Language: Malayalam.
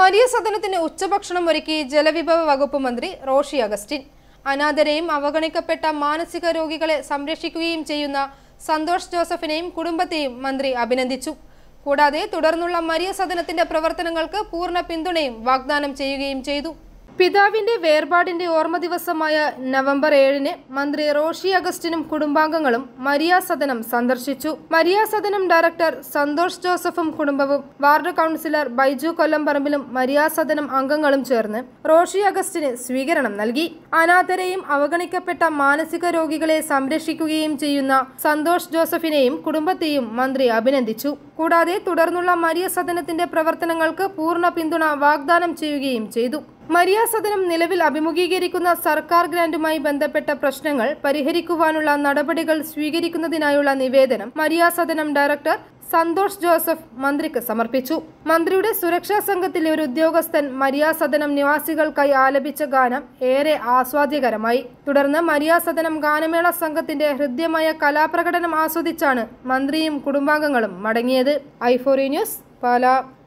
മരിയ സദനത്തിന് ഉച്ചഭക്ഷണം ഒരുക്കി ജലവിഭവ വകുപ്പ് മന്ത്രി റോഷി അഗസ്റ്റിൻ. അനാഥരെയും അവഗണിക്കപ്പെട്ട മാനസിക രോഗികളെ സംരക്ഷിക്കുകയും ചെയ്യുന്ന സന്തോഷ് ജോസഫിനെയും കുടുംബത്തെയും മന്ത്രി അഭിനന്ദിച്ചു. കൂടാതെ തുടർന്നുള്ള മരിയ സദനത്തിന്റെ പ്രവർത്തനങ്ങൾക്ക് പൂർണ്ണ പിന്തുണയും വാഗ്ദാനം ചെയ്യുകയും ചെയ്തു. പിതാവിന്റെ വേർപാടിന്റെ ഓർമ്മ ദിവസമായ നവംബർ 7-ന് മന്ത്രി റോഷി അഗസ്റ്റിനും കുടുംബാംഗങ്ങളും മരിയ സദനം സന്ദർശിച്ചു. മരിയ സദനം ഡയറക്ടർ സന്തോഷ് ജോസഫും കുടുംബവും വാർഡ് കൗൺസിലർ ബൈജു കൊല്ലംപറമ്പിലും മരിയ സദനം അംഗങ്ങളും ചേർന്ന് റോഷി അഗസ്റ്റിന് സ്വീകരണം നൽകി. അനാഥരെയും അവഗണിക്കപ്പെട്ട മാനസിക രോഗികളെ സംരക്ഷിക്കുകയും ചെയ്യുന്ന സന്തോഷ് ജോസഫിനെയും കുടുംബത്തെയും മന്ത്രി അഭിനന്ദിച്ചു. കൂടാതെ തുടർന്നുള്ള മരിയ സദനത്തിന്റെ പ്രവർത്തനങ്ങൾക്ക് പൂർണ്ണ പിന്തുണ വാഗ്ദാനം ചെയ്യുകയും ചെയ്തു. മരിയ സദനം നിലവിൽ അഭിമുഖീകരിക്കുന്ന സർക്കാർ ഗ്രാന്റുമായി ബന്ധപ്പെട്ട പ്രശ്നങ്ങൾ പരിഹരിക്കുവാനുള്ള നടപടികൾ സ്വീകരിക്കുന്നതിനായുള്ള നിവേദനം മരിയ സദനം ഡയറക്ടർ സന്തോഷ് ജോസഫ് മന്ത്രിക്ക് സമർപ്പിച്ചു. മന്ത്രിയുടെ സുരക്ഷാ സംഘത്തിലെ ഒരു ഉദ്യോഗസ്ഥൻ മരിയ സദനം നിവാസികൾക്കായി ആലപിച്ച ഗാനം ഏറെ ആസ്വാദ്യകരമായി. തുടർന്ന് മരിയ സദനം ഗാനമേള സംഘത്തിന്റെ ഹൃദ്യമായ കലാപ്രകടനം ആസ്വദിച്ചാണ് മന്ത്രിയും കുടുംബാംഗങ്ങളും മടങ്ങിയത്. i4 news, Pala.